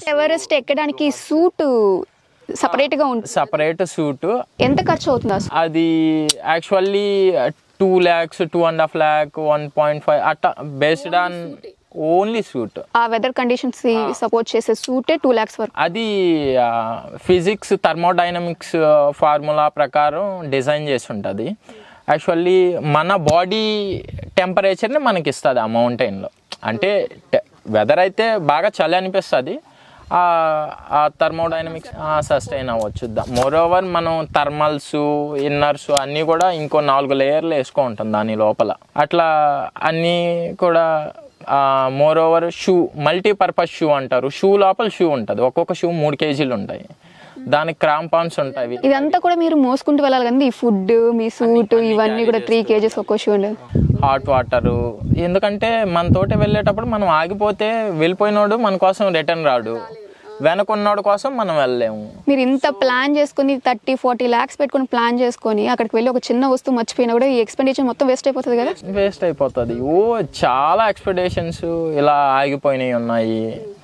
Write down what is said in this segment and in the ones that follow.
Everest ఎక్కడానికి suit separate గా ఉంటుంది, సెపరేట్ సూట్. ఎంత ఖర్చు అవుతుంది అది యాక్చువల్లీ 2 lakhs 2.5 lakh 1.5 అట్లా బేస్డ్ ఆన్ ఓన్లీ సూట్. ఆ వెదర్ కండిషన్స్ సపోర్ట్ చేసే సూటే 2 lakhs వరకు. అది ఫిజిక్స్ థర్మోడైనమిక్స్ ఫార్ములా ప్రకారం డిజైన్ చేసి ఉంటుంది. యాక్చువల్లీ మన బాడీ టెంపరేచర్ని మనకి ఇస్తుంది ఆ మౌంటైన్లో. అంటే వెదర్ అయితే బాగా చలి అనిపిస్తుంది, ఆ థర్మోడైనమిక్స్ సస్టైన్ అవ్వచ్చు. మోర్ ఓవర్ మనం థర్మల్స్ ఇన్నర్స్ అన్నీ కూడా ఇంకో 4 లేయర్లు వేసుకుంటాం దాని లోపల. అట్లా అన్నీ కూడా moreover shoe multipurpose shoe అంటారు. షూ లోపల షూ ఉంటుంది, ఒక్కొక్క షూ 3 kgs ఉంటాయి, దానికి క్రాంపాన్స్ ఉంటాయి. ఇదంతా కూడా మీరు మోసుకుంటూ వెళ్ళాలి కదా, ఈ ఫుడ్ మీ సూట్ ఇవన్నీ కూడా 3 kgs ఒక్కో షూ. హాట్ వాటరు, ఎందుకంటే మన తోటి వెళ్ళేటప్పుడు మనం ఆగిపోతే వెళ్ళిపోయినోడు మన కోసం రిటర్న్ రాడు, వెనకున్నోడు కోసం మనం వెళ్ళలేము. మీరు ఇంత ప్లాన్ చేసుకుని 30-40 lakhs పెట్టుకుని ప్లాన్ చేసుకొని అక్కడికి వెళ్ళి ఒక చిన్న వస్తువు మర్చిపోయినా కూడా ఈ ఎక్స్పెండిచర్ మొత్తం వేస్ట్ అయిపోతుంది కదా. వేస్ట్ అయిపోతుంది. చాలా ఎక్స్పెక్టేషన్స్ ఇలా ఆగిపోయినాయి ఉన్నాయి.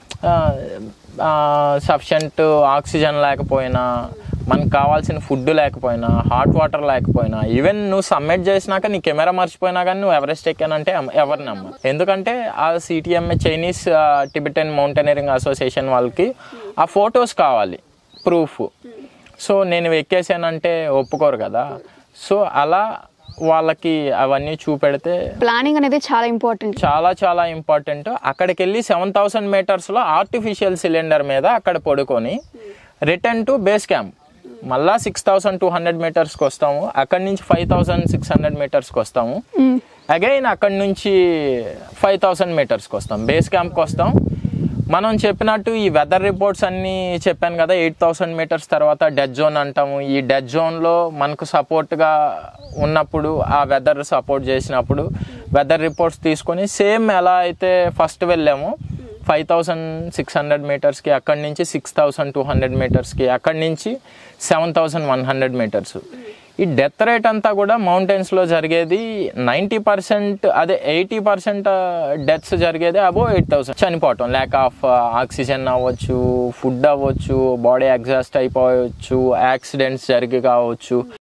సఫిషియంట్ ఆక్సిజన్ లేకపోయినా, మనకు కావాల్సిన ఫుడ్ లేకపోయినా, హాట్ వాటర్ లేకపోయినా, ఈవెన్ నువ్వు సబ్మిట్ చేసినాక నీ కెమెరా మర్చిపోయినా కానీ నువ్వు ఎవరెస్ట్ ఎక్కానంటే ఎవరు నమ్మరు. ఎందుకంటే ఆ CTMA Chinese Tibetan mountaineering association వాళ్ళకి ఆ ఫొటోస్ కావాలి, ప్రూఫ్. సో నేను ఎక్కేసానంటే ఒప్పుకోరు కదా. సో అలా వాళ్ళకి అవన్నీ చూపెడితే ప్లానింగ్ అనేది చాలా ఇంపార్టెంట్, చాలా ఇంపార్టెంట్. అక్కడికి వెళ్ళి 7000 meters ఆర్టిఫిషియల్ సిలిండర్ మీద అక్కడ పడుకొని రిటర్న్ టు బేస్ క్యాంప్ మళ్ళా 6200 metersకి వస్తాము. అక్కడి నుంచి 5600 metersకి వస్తాము. అగైన్ అక్కడి నుంచి 5000 metersకి వస్తాం, బేస్ క్యాంప్కి వస్తాం. మనం చెప్పినట్టు ఈ వెదర్ రిపోర్ట్స్ అన్నీ చెప్పాను కదా, 8000 meters తర్వాత డెడ్ జోన్ అంటాము. ఈ డెడ్ జోన్లో మనకు సపోర్ట్గా ఉన్నప్పుడు, ఆ వెదర్ సపోర్ట్ చేసినప్పుడు వెదర్ రిపోర్ట్స్ తీసుకొని సేమ్ ఎలా అయితే ఫస్ట్ వెళ్ళామో 5600 metersకి, అక్కడి నుంచి 6200 metersకి, అక్కడి నుంచి 7100 meters. ఈ డెత్ రేట్ అంతా కూడా మౌంటైన్స్లో జరిగేది 90%, అదే 80% డెత్స్ జరిగేది అబోవ్ 8000 చనిపోవటం. ల్యాక్ ఆఫ్ ఆక్సిజన్ అవ్వచ్చు, ఫుడ్ అవ్వచ్చు, బాడీ ఎగ్జాస్ట్ అయిపోవచ్చు, యాక్సిడెంట్స్ జరిగి కావచ్చు.